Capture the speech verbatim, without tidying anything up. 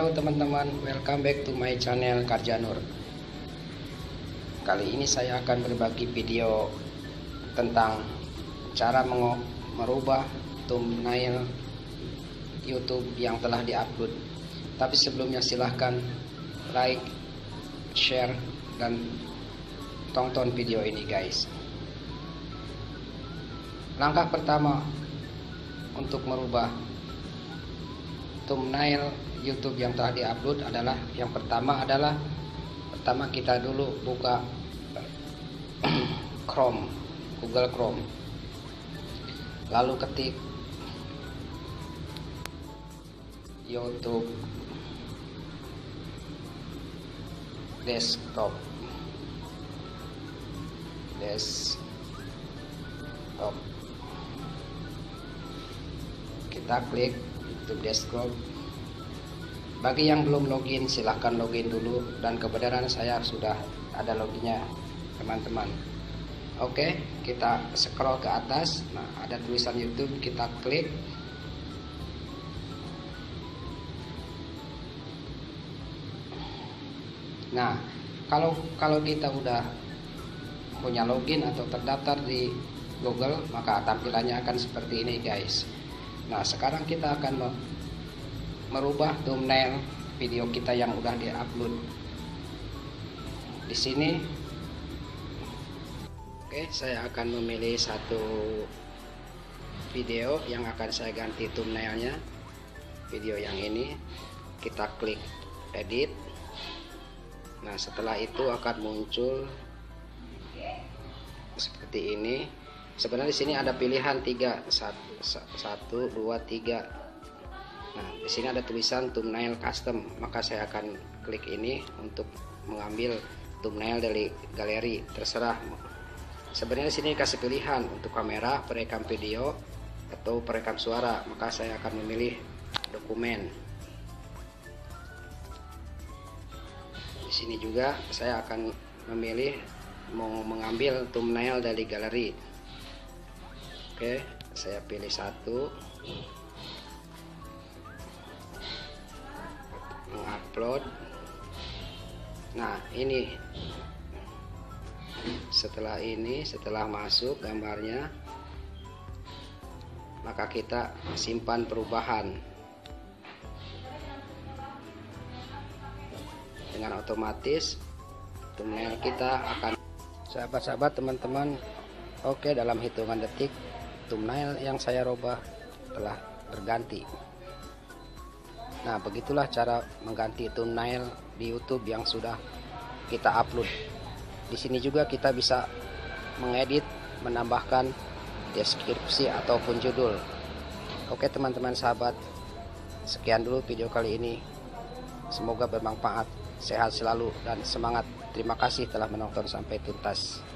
Halo teman-teman, welcome back to my channel Karjanur. Kali ini saya akan berbagi video tentang cara merubah thumbnail YouTube yang telah diupload. Tapi sebelumnya silahkan like, share, dan tonton video ini guys. Langkah pertama untuk merubah thumbnail YouTube yang telah diupload adalah yang pertama adalah pertama kita dulu buka Chrome, Google Chrome, lalu ketik YouTube desktop desktop kita klik YouTube desktop. Bagi yang belum login silahkan login dulu, dan kebenaran saya sudah ada loginnya teman-teman. Oke, kita scroll ke atas. Nah, ada tulisan YouTube, kita klik. Nah, kalau kalau kita udah punya login atau terdaftar di Google, maka tampilannya akan seperti ini guys. Nah, sekarang kita akan merubah thumbnail video kita yang udah diupload. Di sini, oke, saya akan memilih satu video yang akan saya ganti thumbnailnya. Video yang ini, kita klik edit. Nah, setelah itu akan muncul seperti ini. Sebenarnya di sini ada pilihan tiga, satu, dua, tiga. Nah, di sini ada tulisan thumbnail custom, maka saya akan klik ini untuk mengambil thumbnail dari galeri, terserah. Sebenarnya di sini kasih pilihan untuk kamera, perekam video, atau perekam suara, maka saya akan memilih dokumen. Di sini juga saya akan memilih mau mengambil thumbnail dari galeri. Oke, saya pilih satu. Mengupload. Nah, ini setelah ini setelah masuk gambarnya, maka kita simpan perubahan. Dengan otomatis thumbnail kita akan, sahabat-sahabat, teman-teman, oke, dalam hitungan detik thumbnail yang saya rubah telah berganti. Nah, begitulah cara mengganti thumbnail di YouTube yang sudah kita upload. Di sini juga kita bisa mengedit, menambahkan deskripsi ataupun judul. Oke teman-teman sahabat, sekian dulu video kali ini. Semoga bermanfaat. Sehat selalu dan semangat. Terima kasih telah menonton sampai tuntas.